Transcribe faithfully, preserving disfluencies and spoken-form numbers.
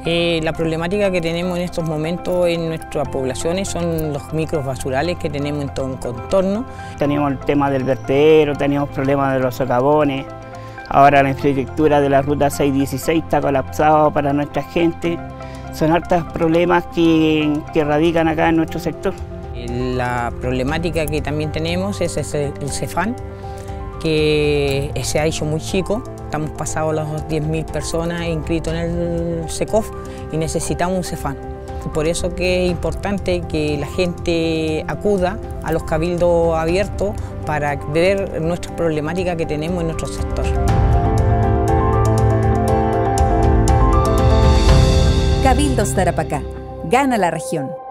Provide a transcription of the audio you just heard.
Eh, la problemática que tenemos en estos momentos en nuestras poblaciones son los micros basurales que tenemos en todo el contorno. Teníamos el tema del vertedero, teníamos problemas de los socavones. Ahora la infraestructura de la ruta seiscientos dieciséis está colapsada para nuestra gente. Son hartos problemas que, que radican acá en nuestro sector. La problemática que también tenemos es ese, el Cefán, que se ha hecho muy chico. Estamos pasados las diez mil personas inscritos en el SECOF y necesitamos un Cefán. Por eso que es importante que la gente acuda a los cabildos abiertos para ver nuestras problemáticas que tenemos en nuestro sector. Cabildos Tarapacá. Gana la región.